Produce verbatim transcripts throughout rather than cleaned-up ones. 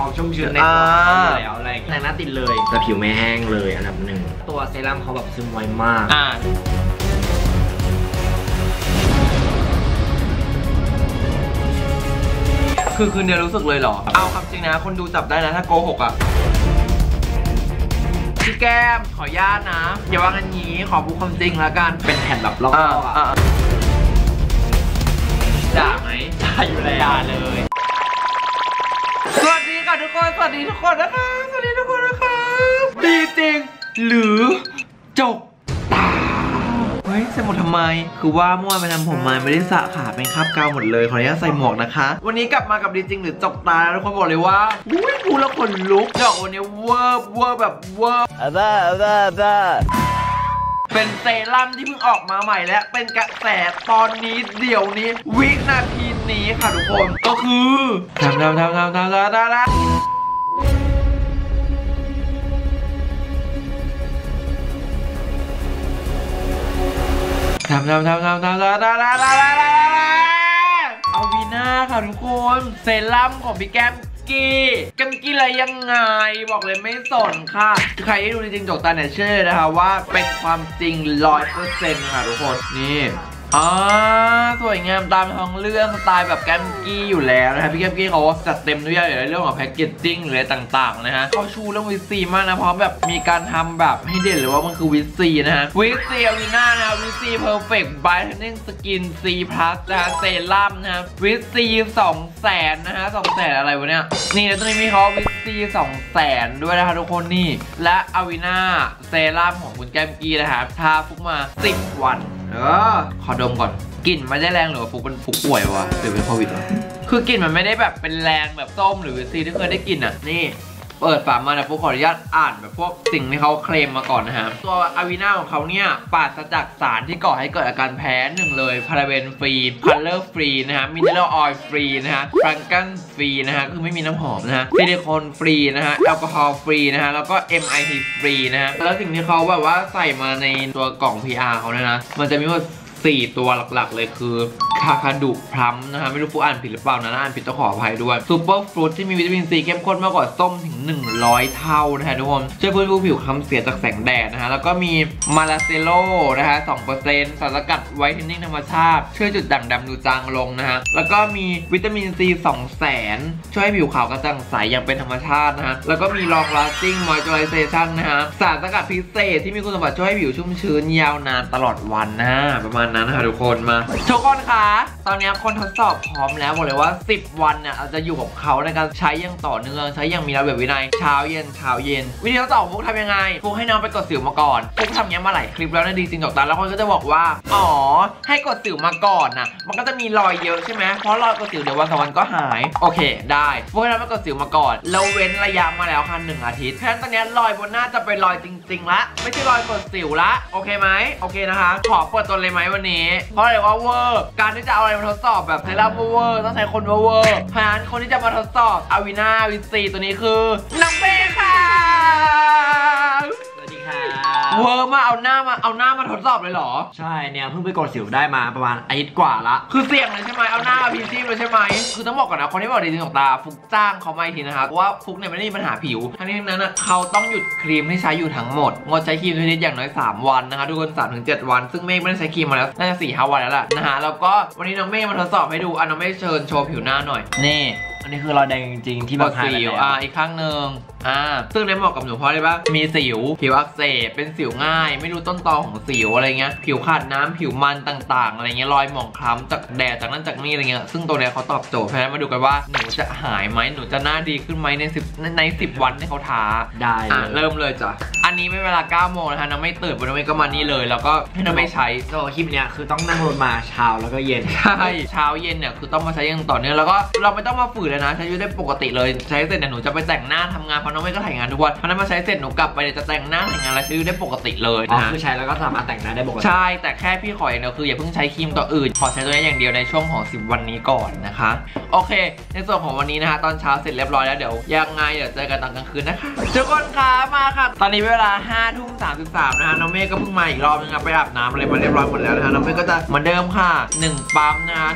ความชุ่มชื้นในตัวเขาอยู่แล้วอะไรแต่งหน้าติดเลยแต่ผิวไม่แห้งเลยอันดับหนึ่งตัวเซรั่มเขาแบบซึมไวมากอ่าคือคืนเดียวรู้สึกเลยเหรอเอาคำจริงนะคนดูจับได้นะถ้าโกหกอ่ะพี่แก้มขอญาตนะอย่าว่ากันงี้ขอพูดความจริงแล้วกันเป็นแผ่นแบบลอกๆอ่ะด่าไหมด่าอยู่แล้วด่าเลยสวัสดีค่ะทุกคนสวัสดีทุกคนนะคะสวัสดีทุกคนนะคะดีจริงหรือจกตาเฮ้ยใส่หมวกทำไมคือว่าเมื่อวานไปทำผมมาไม่ได้สระขาเป็นคราบกาวหมดเลยขออนุญาตใส่หมวกนะคะวันนี้กลับมากับดีจริงหรือจกตาทุกคนบอกเลยว่าอุ้ยพูดแล้วขนลุกเดี๋ยววันนี้เวอร์เวอร์แบบเวอร์บ้าบ้าบ้าเป็นเซรั่มที่เพิ่งออกมาใหม่และเป็นกระแสตอนนี้เดี๋ยวนี้วินาทีนี้ค่ะทุกคนก็คือทำทำทำทำทำทำทำทำทำทำทำทำทำทำทำทำทำเอาวีน่าค่ะทุกคนเซรั่มของพี่แก้มกี้แก้มกี้อะไรยังไงบอกเลยไม่สนค่ะใครที่ดูจริงๆจกตาเนี่ยเชื่อนะคะว่าเป็นความจริงร้อยเปอร์เซ็นต์ค่ะทุกคนนี่อ่าสวยงามตามท้องเรื่องสไตล์แบบแก้มกี้อยู่แล้วนะฮะพี่แก้มกี้เขาจัดเต็มด้วยอย่างเรื่องของแพ็กเกจจิ้งหรืออะไรต่างๆนะฮะเขาชูเรื่องวิซีมากนะเพราะแบบมีการทำแบบให้เด่นเลยว่ามันคือวิซีนะฮะวิซีอาวีน่านะฮะวิซีเพอร์เฟกต์ไบรท์เทนนิ่งสกินซีพลัสนะฮะเซรั่มนะฮะวิซีสองแสนนะฮะสองแสนอะไรวะเนี่ยนี่แล้วตรงนี้มีเขาวิซีสองแสนด้วยนะคะทุกคนนี่และอาวีน่าเซรั่มของคุณแก้มกี้นะครับทาฟุกมาสิบวันเออขอดมก่อนกลิ่นไม่ได้แรงหรือว่าฟุกเป็นฟุกป่วยวะหรือเป็นโควิดวะคือกลิ่นมันไม่ได้แบบเป็นแรงแบบส้มหรือวิซีที่เคยได้กลิ่นอ่ะนี่เปิดฝามานะฟุกขออนุญาตอ่านแบบพวกสิ่งที่เขาเคลมมาก่อนนะฮะตัวอาวีน่าของเขาเนี่ยปราศจากสารที่ก่อให้เกิดอาการแพ้หนึ่งเลยพาราเบนฟรีคัลเลอร์ฟรีนะฮะมิเนอรัลออยล์ฟรีนะฮะฟรังกันฟรีนะฮะคือไม่มีน้ำหอมนะฮะซิลิโคนฟรีนะฮะแอลกอฮอล์ฟรีนะฮะแล้วก็ เอ็ม ไอ ที ฟรีนะฮะแล้วสิ่งที่เขาแบบว่าใส่มาในตัวกล่อง พี อาร์ เขาเนี่ยนะมันจะมีว่าสี่ตัวหลักๆเลยคือคาคาดุพลัมนะฮะไม่รู้ฟูอ่านผิดหรือเปล่านะอ่านผิดต้องขออภัยด้วยซูเปอร์ฟรุตที่มีวิตามินซีเข้มข้นมากกว่าส้มถึงหนึ่งร้อยเท่านะฮะทุกคนช่วยฟื้นฟูผิวคล้ำเสียจากแสงแดดนะฮะแล้วก็มีมาลาเซโลนะฮะ สองเปอร์เซ็นต์ สารสกัดไวท์เทนนิ่งธรรมชาติช่วยจุดด่างดำดูจางลงนะฮะแล้วก็มีวิตามินซีสองแสนช่วยให้ผิวขาวกระจ่างใสอย่างเป็นธรรมชาตินะฮะแล้วก็มีลองลาสติ้งมอยเจอไรเซชั่นนะฮะสารสกัดพิเศษที่มีคุณสมบัติช่วยให้ผิวชุ่มชื้นยาวนานตลอดวันนะฮะประมาณนั้นนะคะทุกคนทุกคนคะตอนนี้คนทดสอบพร้อมแล้วบอกเลยว่าสิบวันเนี่ยเราจะอยู่กับเขาในการใช้อย่างต่อเนื่องใช้อย่างมีระเบียบวินัยเช้าเย็นเช้าเย็นวิธีทดสอบฟุกทำยังไงฟุกให้น้องไปกดสิวมาก่อนฟุกทำนี้มาหลายคลิปแล้วนะดีจริงจกตาแล้วคนก็จะบอกว่าอ๋อให้กดสิวมาก่อนนะมันก็จะมีรอยเยอะใช่ไหมเพราะรอยกดสิวเดี๋ยววันสองวันก็หายโอเคได้ฟุกให้น้องไปกดสิวมาก่อนแล้วเว้นระยะมาแล้วค่ะหนึ่งอาทิตย์แค่ตอนนี้รอยบนหน้าจะเป็นรอยจริงๆละไม่ใช่รอยกดสิวละโอเคไหมโอเคนะคะขอเปิดตัวเลยไหมวันนี้เพราะอะไรว่าเวอร์การที่จะเอาอะไรมาทดสอบแบบเซรั่มเวอร์ต้องใช้คนเวอร์เพราะฉะนั้นคนที่จะมาทดสอบอาวีน่าวิซีตัวนี้คือน้องเป้ค่ะสวัสดีค่ะเวอร์มาเอาหน้ามาเอาหน้ามาทดสอบเลยเหรอใช่เนี่ยเพิ่งไปกดสิวได้มาประมาณอาทิตย์กว่าละคือเสี่ยงเลยใช่ไหมเอาหน้าพีซีเลยใช่ไหมคือต้องบอกก่อนนะคนที่บอกดีจริงของตาฟุกจ้างเขาไม่ทีนะคะเพราะว่าฟุกเนี่ยไม่ได้มีปัญหาผิวทั้งนี้ทั้งนั้นนะเขาต้องหยุดครีมที่ใช้อยู่ทั้งหมดงดใช้ครีมทุกชนิดอย่างน้อยสามวันนะคะทุกคน สามถึงเจ็ด วันซึ่งเมฆไม่ได้ใช้ครีมมาแล้วน่าจะ สี่ถึงห้า วันแล้วล่ะนะฮะแล้วก็วันนี้น้องเมฆมาทดสอบให้ดูอ่ะน้องเมฆเชิญโชว์ผิวหน้าหน่อยนี่อันนี้คือรอยแดงจริงๆที่แบบสิวอ่ะอีกข้างหนึ่งอ่าซึ่งในเหมาะกับหนูเพราะอะไรบ้างมีสิวผิวอักเสบเป็นสิวง่ายไม่รู้ต้นตอของสิวอะไรเงี้ยผิวขาดน้ำผิวมันต่างๆอะไรเงี้ยรอยหมองคล้ำจากแดดจากนั้นจากนี่อะไรเงี้ยซึ่งตัวเนี้ยเขาตอบโจทย์เพราะฉะนั้นมาดูกันว่าหนูจะหายไหมหนูจะหน้าดีขึ้นไหมในสิบในสิบวันที่เขาท้าได้อ่ะเริ่มเลยจ้ะอันนี้ไม่เวลาเก้าโมงนะคะน้องไม่ตื่นน้องไม่ก็มานี่เลยแล้วก็ให้น้องไม่ใช้ตัวคลิปเนี้ยคือต้องนั่งรถมาเช้าแล้วก็เย็นใช่เช้าเย็นเนี่ยคือต้องมาใช้อย่างต่อเนื่องแล้วก็เราไม่ต้องมาฝืนเลยนะใช้ได้ปกติเลยใช้เสร็จเนี่ยหนูจะไปแต่งหน้าทำงานเพราะน้องไม่ก็ถ่ายงานทุกวันเพราะนั้นมาใช้เสร็จหนูกลับไปจะแต่งหน้าถ่ายงานอะไรใช้ได้ปกติเลยนะคือใช้แล้วก็สามารถแต่งหน้าได้ปกติใช่แต่แค่พี่ขออย่างเดียวคืออย่าเพิ่งใช้ครีมตัวอื่นขอใช้ตัวนี้อย่างเดียวในช่วงของสิบวันนี้ก่อนนะคะโอเคในส่วนของวันนี้นะคะตอนเช้าเสร็จเรียบร้อยแล้วเดี๋ยวยังไงเดี๋ยวเจอกันตอนกลางคืนนะคะทุกคนคะมาค่ะตอนนี้เวลาห้าทุ่มสามสิบสามนะคะน้องเมฆก็เพิ่งมาอีกรอบนึงครับไปอาบน้ำอะไรมาเรียบร้อยหมดแล้วนะคะน้องเมฆก็จะเหมือนเดิมค่ะหนึ่งปั๊มนะคะถึงหนึ่ง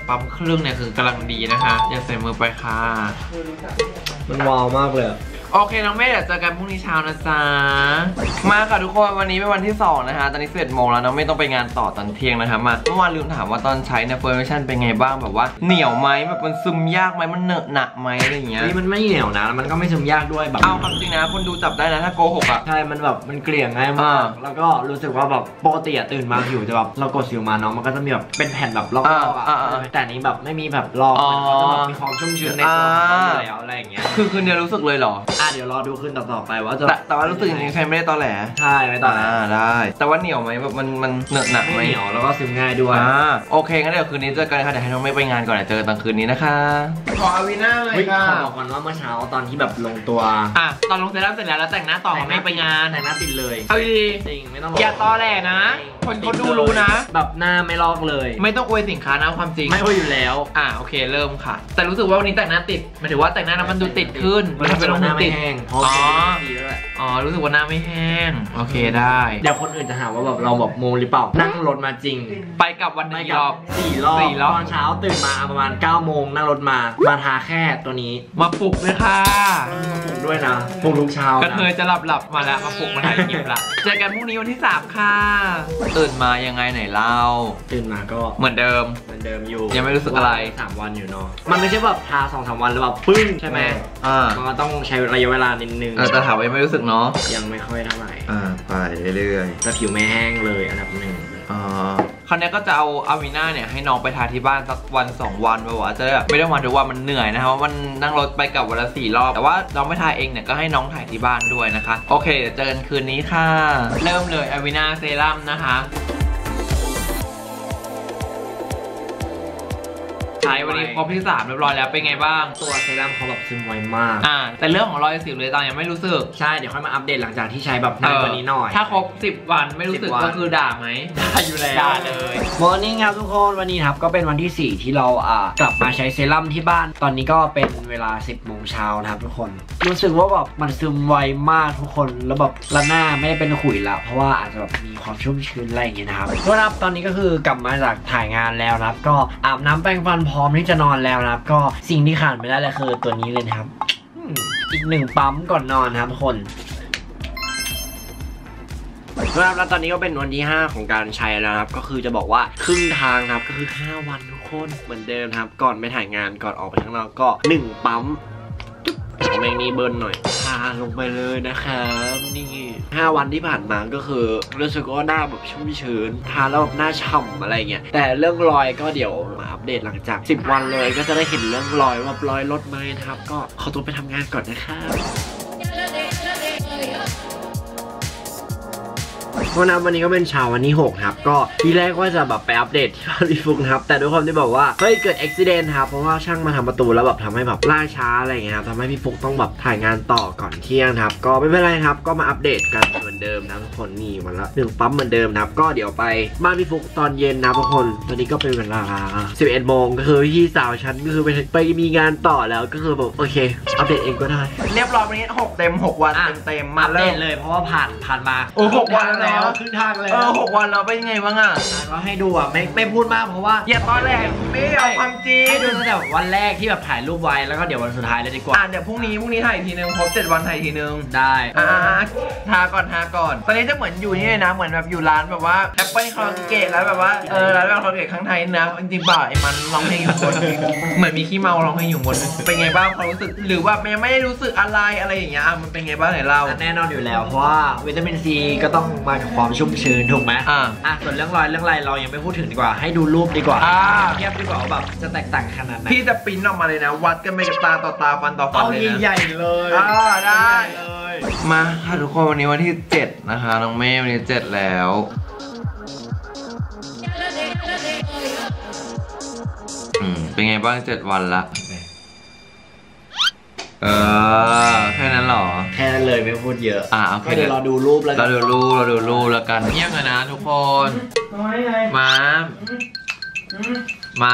ปั๊มครึ่งเนี่ยคือกำลังดีนะคะอย่าใส่มือไปค่ะมันว้าวมากเลยโอเคน้องเมย์เดี๋ยวเจอกันพรุ่งนี้เช้านะจ๊ะมาค่ะทุกคนวันนี้เป็นวันที่สองนะคะตอนนี้สิบเอ็ดโมงแล้วน้องเมย์ต้องไปงานต่อตอนเที่ยงนะคะมาเมื่อวานลืมถามว่าตอนใช้เนี่ยเฟอร์นิเจอร์เป็นไงบ้างแบบว่าเหนียวไหมแบบมันซึมยากไหมมันเหนอะหนักไหมอะไรอย่างเงี้ยนี่มันไม่เหนียวนะมันก็ไม่ซึมยากด้วยแบบเอาความจริงนะคนดูจับได้นะถ้าโกหกอ่ะใช่มันแบบมันเกลี่ยง่ายมากแล้วก็รู้สึกว่าแบบปกติตื่นมาผิวจะแบบเรากดสิวมาเนาะมันก็จะมีแบบเป็นแผ่นแบบลอกๆอ่ะแต่นี้แบบไม่มีแบบลอกมันก็จะแบบมีความชุ่มชื้นในตัวของเขาแล้วอะไรอย่างเงี้ยคือคืนเดียวรู้สึกเลยเหรออ่ะเดี๋ยวรอดูคืนต่อๆไปว่าจะแต่ว่ารู้สึกจริงๆใช้ไม่ได้ตอแหลใช่ไม่ตอแหลได้แต่ว่าเหนียวไหมแบบมันมันเหนอะหนักไหมเหนียวแล้วก็ซึมง่ายด้วยอ่าโอเคงั้นเดี๋ยวคืนนี้เจอกันค่ะเดี๋ยวให้น้องไม่ไปงานก่อนเดี๋ยวเจอกันตอนคืนนี้นะคะขออาวิน่าเลยค่ะขอบอกก่อนว่าเมื่อเช้าตอนที่แบบลงตัวอ่ะตอนลงเสร็จแล้วเสร็จแล้วแล้วแต่งหน้าต่อไม่ไปงานแต่งหน้าติดเลยเอาดีจริงไม่ต้องอย่าตอแหลนะคนเขาดูรู้นะแบบหน้าไม่ลอกเลยไม่ต้องอวยสินค้านะความจริงไม่อวยอยู่แล้วอ่ะโอเคเริ่มค่ะแต่รู้สึกว่าวันนี้แต่งหน้าติดหมายถึงว่าแต่งหน้าแล้วมันดูติดขึ้นมันเป็นหน้าไม่แห้งอ๋ออ๋อรู้สึกว่าหน้าไม่แห้งโอเคได้เดี๋ยวคนอื่นจะหาว่าแบบเราแบบโมหรือเปล่านั่งรถมาจริงไปกับวันนี้รอบสี่รอบตอนเช้าตื่นมาประมาณเก้าโมงนั่งรถมามาทาแค่ตัวนี้มาปลุกเลยค่ะมาปลุกด้วยนะปลุกทุกเช้าก็เคยจะหลับหลับมาแล้วมาปลุกมาถ่ายคลิปละเจอกันพรุ่งนี้วันที่สามค่ะตื่นมายังไงไหนเล่าตื่นมาก็เหมือนเดิมเหมือนเดิมอยู่ยังไม่รู้สึกอะไรสามวันอยู่เนาะมันไม่ใช่แบบทาสองสามวันแล้วแบบปึ้งใช่ไหมอ่ามันก็ต้องใช้ระยะเวลานิดนึงแต่ถามว่ายังไม่รู้สึกเนาะยังไม่ค่อยเท่าไหร่อ่าไปเรื่อยๆแต่ผิวไม่แห้งเลยอันดับหนึ่งอ่าคราวนี้ก็จะเอาอาวิน่าเนี่ยให้น้องไปทาที่บ้านสักวันสองวันแบบว่าจะได้แบบไม่ได้วันทุกวันมันเหนื่อยนะครับว่ามันนั่งรถไปกับวันละสี่รอบแต่ว่าน้องไม่ทาเองเนี่ยก็ให้น้องถ่ายที่บ้านด้วยนะคะโอเคเดี๋ยวเจอกันคืนนี้ค่ะเริ่มเลยอาวิน่าเซรั่มนะคะใช้วันนี้ครบที่สามเรียบร้อยแล้วเป็นไงบ้างตัวเซรั่มเขาแบบซึมไวมากอ่าแต่เรื่องของรอยสิวเลยตอนยังไม่รู้สึกใช่เดี๋ยวค่อยมาอัปเดตหลังจากที่ใช้แบบนานกว่านี้หน่อยถ้าครบสิบวันไม่รู้สึกก็คือด่าไหมด่าอยู่แล้วด่าเลยมอร์นิ่งครับทุกคนวันนี้ครับก็เป็นวันที่สี่ที่เราอ่ากลับมาใช้เซรั่มที่บ้านตอนนี้ก็เป็นเวลาสิบโมงเช้านะครับทุกคนรู้สึกว่าแบบมันซึมไวมากทุกคนแล้วแบบละหน้าไม่ได้เป็นขุยละเพราะว่าอาจจะแบบมีความชุ่มชื้นอะไรอย่างเงี้ยนะครับก็นะครับตอนนี้ก็คือกลับมาจากถ่ายงานแล้วนะครับก็อาบน้ำแปรงฟันพร้อมที่จะนอนแล้วนะครับก็สิ่งที่ขาดไม่ได้เลยคือตัวนี้เลยนะครับอีกหนึ่งปั๊มก่อนนอนนะครับทุกคนครับแล้วตอนนี้ก็เป็นวันที่ห้าของการใช้แล้วครับก็คือจะบอกว่าครึ่งทางนะครับก็คือห้าวันทุกคนเหมือนเดิมครับก่อนไปถ่ายงานก่อนออกไปข้างนอกก็หนึ่งปั๊มของแมงนี้เบิร์นหน่อยทาลงไปเลยนะครับนี่ห้าวันที่ผ่านมาก็คือรู้สึกว่าหน้าแบบชุ่มชื้นทาแล้วแบบหน้าฉ่ำอะไรเงี้ยแต่เรื่องรอยก็เดี๋ยวมาอัปเดตหลังจากสิบวันเลยก็จะได้เห็นเรื่องรอยว่ารอยลดไหมนะครับก็ขอตัวไปทำงานก่อนนะครับวันนั้นวันนี้ก็เป็นเช้าวันที่หกครับก็ทีแรกว่าจะแบบไปอัปเดตที่บ้านพี่ฟุกนะครับแต่ด้วยความที่บอกว่าเฮ้ยเกิดอุบัติเหตุครับเพราะว่าช่างมาทำประตูแล้วแบบทำให้แบบล่าช้าอะไรเงี้ยครับทำให้พี่ฟุกต้องแบบถ่ายงานต่อก่อนเที่ยงครับก็ไม่เป็นไรครับก็มาอัปเดตกันเหมือนเดิมนะทุกคนนี่วันละหนึ่งปั๊มเหมือนเดิมนะครับก็เดี๋ยวไปบ้านพี่ฟุกตอนเย็นนะทุกคนตอนนี้ก็เป็นเวลาสิบเอ็ดโมงก็คือพี่สาวฉันก็คือไปไปมีงานต่อแล้วก็คือแบบโอเคอัปเดตเองก็ได้เรียบร้อยวันนี้หกเต็มหกวันเต็มเต็มมาเลยเพราะว่าผ่านผ่านมาโอ้หกวันแล้วครึ่งทางเลยเออหกวันแล้วเป็นยังไงบ้างอ่ะก็ให้ดูอ่ะไม่ไม่พูดมากเพราะว่าอย่าตอนแรกไม่เอาความจริงให้ดูตั้งแต่วันแรกที่แบบถ่ายรูปไว้แล้วก็เดี๋ยววันสุดท้ายเลยดีกว่าอ่ะเดี๋ยวพรุ่งนี้พรุ่งนี้ถ่ายทีนึงครบเจ็ดวันถ่ายทีนึงได้อ่าทาก่อนทาก่อนตอนนี้จะเหมือนอยู่นี่เลยนะเหมือนแบบอยู่ร้านแบบว่าแอปเปิ้ลคาราโอเกะแล้วแบบว่าเออร้านคาราโอเกะข้างไทยนะจริงๆบ่าไอ้มันร้องเพลงอยู่บนเหมือนมีขี้เมาร้องเพลงอยู่บนเป็นไงบ้างความรู้สึกหรือว่ายังไม่ได้รู้สึกอะไรอะไรอย่างเงี้ยมันเป็นไงบ้างไหนเล่าแน่นอนอยู่แล้วเพราะว่าวิตามินซีก็ต้องมาจากความชุ่มชื้นถูกไหมอ่าอ่ะส่วนเรื่องรอยเรื่องอะไรเรายังไม่พูดถึงดีกว่าให้ดูรูปดีกว่าเทียบดีกว่าแบบจะแตกต่างขนาดไหนพี่จะปิ้นออกมาเลยนะวัดกันไปกับตาต่อตาฟันต่อฟันเลยนะใหญ่เลยอ่าได้เลยมาค่ะทุกคนวันนี้วันที่เจ็ดนะคะน้องเมย์วันนี้เจ็ดแล้วอืมเป็นไงบ้างเจ็ดวันละเออแค่นั้นหรอแค่นั้นเลยไม่พูดเยอะอ่าโอเคเดี๋ยวเราดูรูปแล้วเราดูรูปเราดูรูปแล้วกันเงียบกันนะทุกคนมามา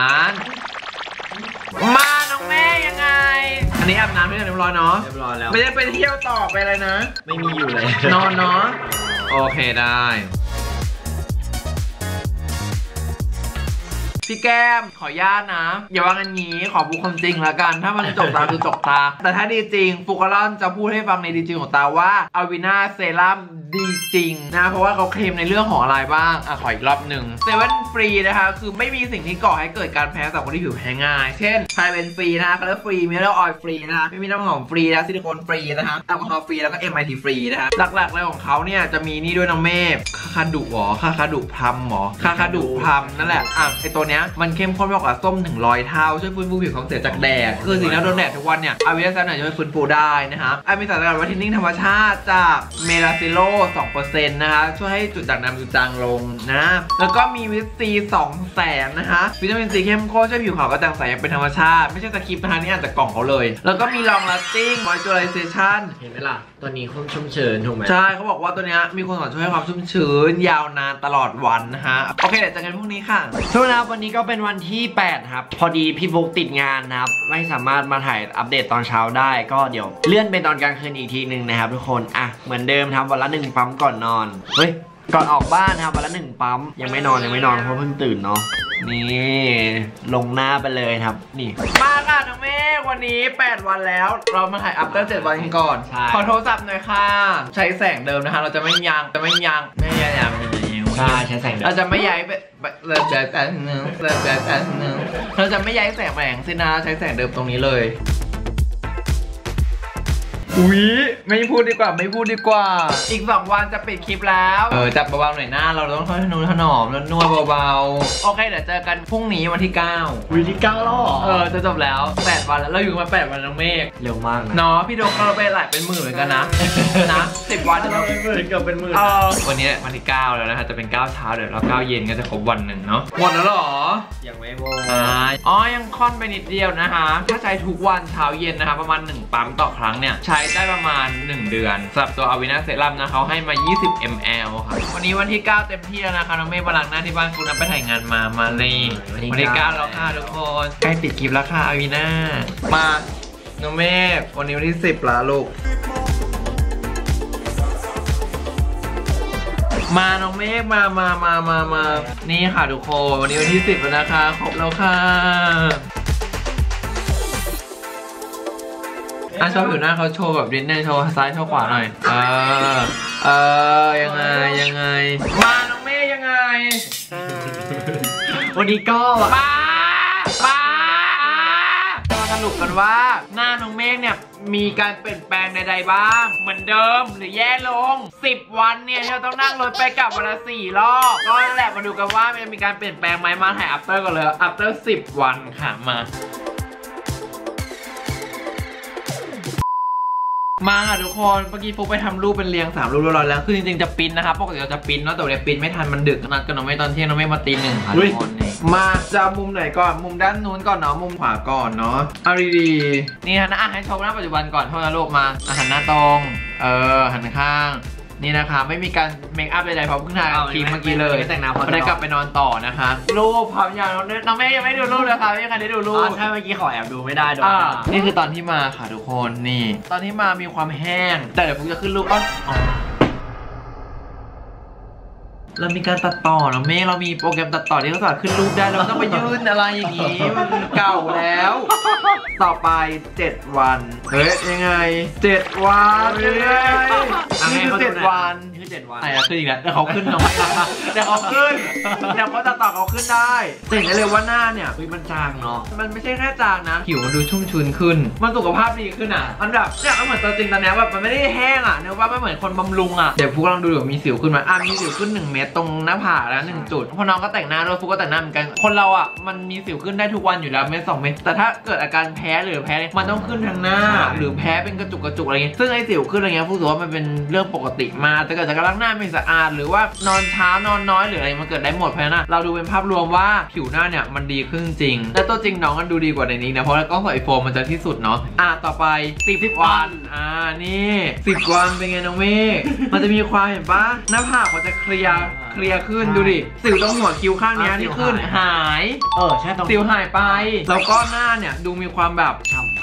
มาน้องแม่ยังไงอันนี้อาบน้ำเรียบร้อยเนาะเรียบร้อยแล้วไม่ได้ไปเที่ยวต่อไปเลยนะไม่มีอยู่เลยนอนเนาะโอเคได้พี่แก้มขออนุญาตนะอย่าว่างันงี้ขอพูดความจริงละกันถ้ามันจกตาคือจกตาแต่ถ้าดีจริงฟูกาลอนจะพูดให้ฟังในดีจริงของตาว่าอาวิน่าเซรั่มดีจริงนะเพราะว่าเขาเคลมในเรื่องของอะไรบ้างอ่ะขออีกรอบหนึ่งเซเว่นฟรีนะคะคือไม่มีสิ่งที่ก่อให้เกิดการแพ้สำหรับคนที่ผิวแพ้ง่ายเช่นไพเป็นฟรีนะคะคัลเลอร์ฟรีมิเนอรัลออยล์ฟรีนะคะไม่มีน้ำหอมฟรีนะซิลิโคนฟรีนะคะแอลกอฮอล์ฟรีแล้วก็ เอ็ม ไอ ที ฟรีนะคะหลักๆเลยของเขาเนี่ยจะมีนี่ด้วยน้องเมฆคาคาดุหรอคาคาดุพลัมหรอคาคาดุพลัมนั่นแหละอ่ะไอตัวเนี้ยมันเข้มข้นมากกว่าส้มถึงร้อยเท่าช่วยฟื้นฟูผิวของเสียจากแดดคือสิ่งที่โดนแดดทุกวันเนี่ยอาวิน่าเซรั่มช่วยฟื้นฟูได้นะคะอ่ะมีสารสกัดไวท์เทนนิ่งธรรมชาติจากเมลาซิโล สองเปอร์เซ็นต์ นะคะช่วยให้จุดด่างดำดูจางลงนะแล้วก็มีวิตซีสองแสนนะคะวิตามินซีเข้มข้นช่วยผิวขาวกระจ่างใสอย่างเป็นธรรมชาติไม่ใช่สคริปต์นะคะนี่อ่านจากกล่องเขาเลยแล้วก็มี long lasting moisturization เห็นไหมล่ะตัวนี้คุ้มชุ่มชื้นถูกไหมใช่เขาบอกว่าตัวเนี้ยมีคุณสมบัติช่วยให้ความชุ่มชื้นยาวนานตลอดวันนะฮะโอเคเดี๋ยวเจอกันพรุ่งนี้ค่ะทุกคนครับวันนี้ก็เป็นวันที่แปดครับพอดีพี่บุ๊กติดงานนะครับไม่สามารถมาถ่ายอัปเดตตอนเช้าได้ก็เดี๋ยวเลื่อนเป็นตอนกลางคืนอีกทีหนึ่งนะครับทุกคนอ่ะเหมือนเดิมทำวันละหนึ่งปั๊มก่อนนอนเฮ้ยก่อนออกบ้านครับวันละหนึ่งปั๊มยังไม่นอนยังไม่นอนเพราะเพิ่งตื่นเนาะนี่ลงหน้าไปเลยครับนี่มาค่ะน้องเมฆวันนี้แปดวันแล้วเรามาถ่ายอัปเดตเจ็ดวันกันก่อนขอโทรศัพท์หน่อยค่ะใช้แสงเดิมนะคะเราจะไม่ยังจะไม่ยังไม่ยังยังใช่ใช้แสงเราจะไม่ย้ายไปเราจะแต่หนึ่งเราจะแต่หนึ่งเราจะไม่ย้ายแสงแหวงสินะใช้แสงเดิมตรงนี้เลยอุ๊ยไม่พูดดีกว่าไม่พูดดีกว่าอีกสองวันจะปิดคลิปแล้วเออจับเบาๆหน่อยหน้าเราต้องค่อยนุ่มถนอมแล้วนวดเบาๆโอเคเดี๋ยวเจอกันพรุ่งนี้วันที่เก้าวันที่เก้าแล้วเออจะจบแล้วแปดวันแล้วเราอยู่มาแปดวันน้องเมฆเร็วมากนะเนาะพี่โดเราไปหลายเป็นหมื่นเหมือนกันนะนะสิบวันเราเป็นหมื่นเกือบเป็นหมื่นเออวันนี้วันที่เก้าแล้วนะคะจะเป็นเก้าเช้าเดี๋ยวเราเก้าเย็นก็จะครบวันหนึ่งเนาะหมดแล้วหรอยังไม่หมดอ๋อยังค่อนไปนิดเดียวนะคะถ้าใช้ทุกวันเช้าเย็นนะคะประมาณหนึ่งปั๊มต่อครั้งเนี่ยใช้ได้ประมาณหนึ่งเดือนสำหรับตัวอาวิน่าเซรั่มนะเขาให้มายี่สิบมิลลิลิตร ค่ะวันนี้วันที่เก้าเต็มที่แล้วนะคะน้องเมฆมาล้างหน้าที่บ้านคุณนับไปถ่ายงานมามาเลยวันที่เก้าแล้วค่ะทุกคนใกล้ปิดคลิปแล้วค่ะอาวิน่ามาน้องเมฆวันนี้วันที่สิบแล้วลูกมาน้องเมฆมามามามามานี่ค่ะทุกคนวันนี้วันที่สิบแล้วนะคะครบแล้วค่ะอ่ะชอบผิวหน้าเขาโชว์แบบนิดนึงโชว์ซ้ายโชว์ขวาหน่อยเออเออยังไงยังไงมาน้องเมฆยังไงวันนี้ก็มามาจะมาสรุปกันว่าหน้าน้องเมฆเนี่ยมีการเปลี่ยนแปลงใดๆบ้างเหมือนเดิมหรือแย่ลงสิบวันเนี่ยเราต้องนั่งรถไปกลับวันละสี่รอบก็นั่นแหละมาดูกันว่ามันจะมีการเปลี่ยนแปลงไหมมาถ่ายอัปเตอร์กันเลยอัปเตอร์สิบวันค่ะมามาค่ะทุกคนเมื่อกี้ฟุกไปทำรูปเป็นเรียงสามรูปเรียบร้อยแล้วคือจริงๆจะปิ้นนะครับปกติเราจะปิ้นเนาะแต่วันนี้ปิ้นไม่ทันมันดึกนัดกันน้องไม่ตอนเที่ยงน้องไม่มาตีหนึ่งค่ะทุกคนนี่มาจะมุมไหนก่อนมุมด้านนู้นก่อนเนาะมุมขวาก่อนเนาะเอาดีๆนี่ฮะนะให้ชมหน้าปัจจุบันก่อนเท่านั้นลูกมาหันหน้าตรงเออหันข้างนี่นะคะไม่มีการเมคอัพใดๆเพราะเพิ่งทาครีมเมื่อกี้เลยแต่งหน้าพอได้กลับไปนอนต่อนะคะรูปพร้อมยังน้องแม่ยังไม่ดูรูปเลยค่ะไม่มีใครได้ดูรูปถ้าเมื่อกี้ขอแอบดูไม่ได้ด้วยนี่คือตอนที่มาค่ะทุกคนนี่ตอนที่มามีความแห้งแต่เดี๋ยวผมจะขึ้นรูปก็เรามีการตัดต่อนะเมฆเรามีโปรแกรมตัดต่อที่เขาสามารถขึ้นรูปได้เราต้องไปยื่นอะไรอย่างนี้มันเก่าแล้วต่อไปเจ็ดวันเฮ้ยยังไงเจ็ดวันยังไงนี่คือเจ็ดวันคือเจ็ดวันไอ้ละขึ้นอีกแล้วแต่เขาขึ้นน้อยแต่เขาขึ้นแต่เขาตัดต่อเขาขึ้นได้เห็นได้เลยว่าหน้าเนี่ยมันจางเนาะมันไม่ใช่แค่จางนะผิวมันดูชุ่มชื้นขึ้นมันสุขภาพดีขึ้นอ่ะมันแบบเนี่ยมันเหมือนตัวจริงตอนนี้แบบมันไม่ได้แห้งอ่ะเนื้อว่าไม่เหมือนคนบำรุงอ่ะเดี๋ยวพวกเราดูเดี๋ยวมีสิวขึ้นมาอ่ะมีสิวขึ้นหนึ่งเม็ดตรงหน้าผากแล้วหนึ่งจุดเพราะน้องก็แต่งหน้าด้วยฟุกก็แต่งหน้าเหมือนกันคนเราอ่ะมันมีสิวขึ้นได้ทุกวันอยู่แล้วเม็ดสองเม็ดแต่ถ้าเกิดอาการแพ้หรือแพ้มันต้องขึ้นทางหน้าหรือแพ้เป็นกระจุกกระจุกอะไรเงี้ยซึ่งไอ้สิวขึ้นอะไรเงี้ยฟุกรู้ว่ามันเป็นเรื่องปกติมาแต่เกิดจากการล้างหน้าไม่สะอาดหรือว่านอนช้านอนน้อยหรืออะไรมันเกิดได้หมดเพราะฉะนั้นเราดูเป็นภาพรวมว่าผิวหน้าเนี่ยมันดีขึ้นจริงและตัวจริงน้องมันดูดีกว่าในนี้นะเพราะแล้วก็ใส่โฟมมันจะที่สุดเนาะอ่ะต่อไปสิบวันอ่านี่สิบวันเป็นไงน้องเมฆมันจะมีความเห็นปะหน้าผากมันจะเคลียร์เคลียร์ขึ้นดูดิสิวตรงหัวคิ้วข้างนี้ที่ขึ้นหายเออใช่ตรงสิวหายไปแล้วก็หน้าเนี่ยดูมีความแบบฉ่ำ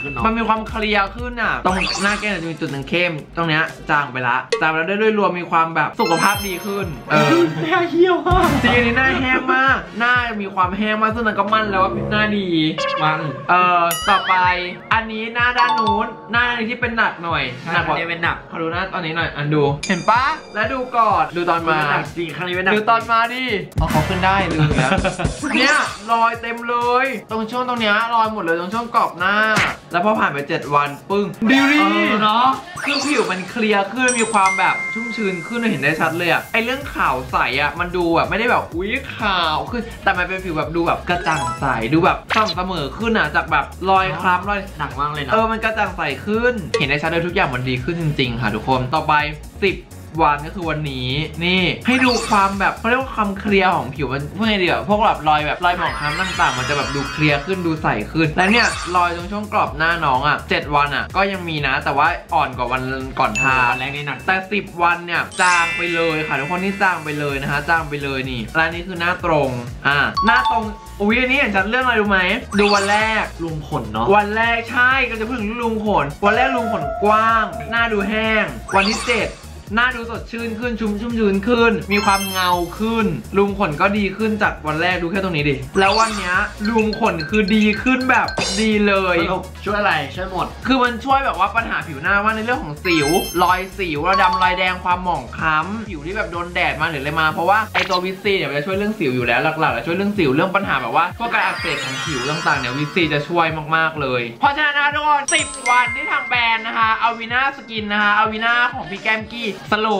ขึ้นเนาะมันมีความเคลียร์ขึ้นอ่ะตรงหน้าแก้มจะมีจุดหนึ่งเข้มตรงเนี้ยจางไปละจางไปแล้วด้วยรวมมีความแบบสุขภาพดีขึ้นเออหน้าเหี่ยวมากจริงอันนี้หน้าแห้งมากหน้ามีความแห้งมากซึ่งมันก็มั่นแล้วว่าหน้าดีมันเออต่อไปอันนี้หน้าด้านนู้นหน้าที่เป็นหนักหน่อยหนักกว่านี้เป็นหนักขอดูหน้าตอนนี้หน่อยอันดูเห็นปะแล้วดูก่อนดูตอนมาจริงครั้งนี้เป็นหนักดูตอนมาดิเอาเขาขึ้นได้ลืมแล้วเนี่ยรอยเต็มเลยตรงช่วงตรงเนี้ยรอยหมดเลยตรงช่วงกรอบหน้าแล้วพอผ่านไปเจ็ดวันปึ้งดิวดีเนาะคือผิวมันเคลียร์ขึ้นมีความแบบชุ่มชื้นขึ้นเห็นได้ชัดเลยอะไอเรื่องขาวใสอะมันดูแบบไม่ได้แบบอุ้ยขาวขึ้นแต่มันเป็นผิวแบบดูแบบกระจ่างใสดูแบบสม่ำเสมอขึ้นอะจากแบบรอยคล้ำรอยหนักมากเลยนะเออมันกระจ่างใสขึ้นเห็นได้ชัดเลยทุกอย่างมันดีขึ้นจริงๆค่ะทุกคนต่อไปสิบวันก็คือวันนี้นี่ให้ดูความแบบเขาเรียกว่าความเคลียร์ของผิวมันพวกไงดีอะพวกแบบรอยแบบรอยหมองคล้ำต่างๆมันจะแบบดูเคลียร์ขึ้นดูใสขึ้นแล้วเนี่ยรอยตรงช่วงกรอบหน้าน้องอะเจ็ดวันอะก็ยังมีนะแต่ว่าอ่อนกว่าวันก่อนทาวันแรกนี่หนักแต่สิบวันเนี่ยจางไปเลยค่ะทุกคนนี่จางไปเลยนะคะจางไปเลยนี่แล้วนี่คือหน้าตรงอ่าหน้าตรงอุ้ยอันนี้เห็นฉันเรื่องอะไรรู้ไหมดูวันแรกรูมขนเนาะวันแรกใช่ก็จะพูดถึงรูมขนวันแรกรูมขนกว้างหน้าดูแห้งวันที่เจ็ดหน้าดูสดชื่นขึ้นชุ่มชุ่มชื้นขึ้นมีความเงาขึ้นรูมขนก็ดีขึ้นจากวันแรกดูแค่ตรงนี้ดิแล้ววันนี้รูมขนคือดีขึ้นแบบดีเลยช่วยอะไรช่วยหมดคือมันช่วยแบบว่าปัญหาผิวหน้าว่าในเรื่องของสิวรอยสิวระดำรอยแดงความหมองคล้ำผิวที่แบบโดนแดดมาหรืออะไรมาเพราะว่าไอตัววิตซีเนี่ยมันจะช่วยเรื่องสิวอยู่แล้วหลักๆจะช่วยเรื่องสิวเรื่องปัญหาแบบว่าพวกการอักเสบของผิวต่างๆเนี่ยวิตซีจะช่วยมากๆเลยเพราะฉะนั้นนะทุกคนสิบวันที่ทางแบรนด์นะคะอาวิน่าสกินนะคะอาวิน่าของพี่แก้มกี้สรุป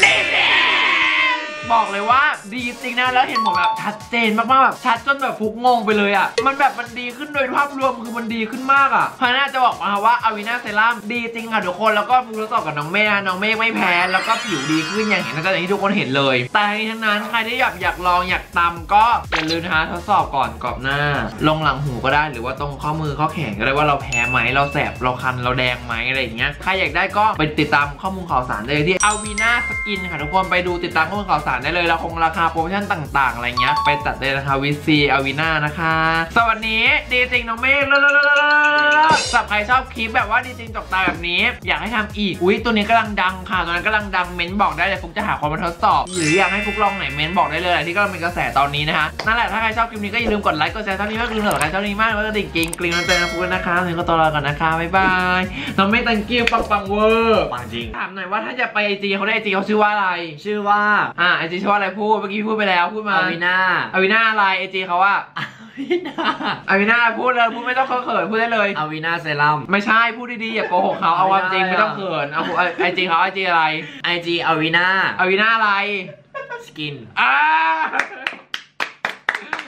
บอกเลยว่าดีจริงนะแล้วเห็นผมแบบชัดเจนมากๆแบบชัดจนแบบฟุกงงไปเลยอ่ะมันแบบมันดีขึ้นโดยภาพรวมคือมันดีขึ้นมากอ่ะเพราะน่าจะบอกมาว่าอาวิน่าเซรั่มดีจริงค่ะทุกคนแล้วก็ฟุกทดสอบกับน้องเมฆน้องเมฆไม่แพ้แล้วก็ผิวดีขึ้นอย่างเห็นก็อย่างที่ทุกคนเห็นเลยแต่ทั้งนั้นใครที่อยากอยากลองอยากตำก็อย่าลืมนะคะทดสอบก่อนกรอบหน้าลงหลังหูก็ได้หรือว่าตรงข้อมือข้อแขนก็ได้ว่าเราแพ้ไหมเราแสบเราคันเราแดงไหมอะไรอย่างเงี้ยใครอยากได้ก็ไปติดตามข้อมูลข่าวสารได้ที่อาวิน่าสกินค่ะทุกคนไปดูติดตามข้อมูลข่าวสารได้เลยแล้วคงราคาโปรโมชั่นต่างๆอะไรเงี้ยไปจัดได้นะคะวิซีอาวิน่านะคะสวัสดีดีจริงน้องเมฆสำหรับใครชอบคลิปแบบว่าดีจริงจกตาแบบนี้อยากให้ทำอีกอุ้ยตัวนี้กำลังดังค่ะตัวนั้นกำลังดังเม้นบอกได้เลยฟุกจะหาคนมาทดสอบหรืออยากให้ฟุกลองไหนเม้นบอกได้เลยที่กำลังเป็นกระแสตอนนี้นะคะนั่นแหละถ้าใครชอบคลิปนี้ก็อย่าลืมกดไลค์กดแชร์เท่านี้มากลืมเหลือใครชอบนี้มากแล้วก็ดิ่งกิ้งกลิ้งน้ำใจนะฟุกนะคะถึงก็ตัวลาก่อนนะคะบ๊ายบายน้องเมฆตังกิ้วปังปังเวอร์ปังจริงถามหน่อยว่าถ้าจะไปไอจีเขาได้ไอจีเขาชื่อว่าอะไรชื่อว่าอ่าไอจีชื่อว่าอะไรพูดเมื่อกี้พูดไปแล้วพูดมาอาวิน่าอาวิน่าอะไรไอจีเขาว่าอาวิน่าอาวิน่าพูดเลยพูดไม่ต้องเขินพูดได้เลยอาวิน่าเซรั่มไม่ใช่พูดดีๆอย่าโกหกเขาเอาความจริงไม่ต้องเขินเอาไอจีเขาไอจีอะไรไอจีอาวิน่าอาวิน่าอะไรสกินอ่า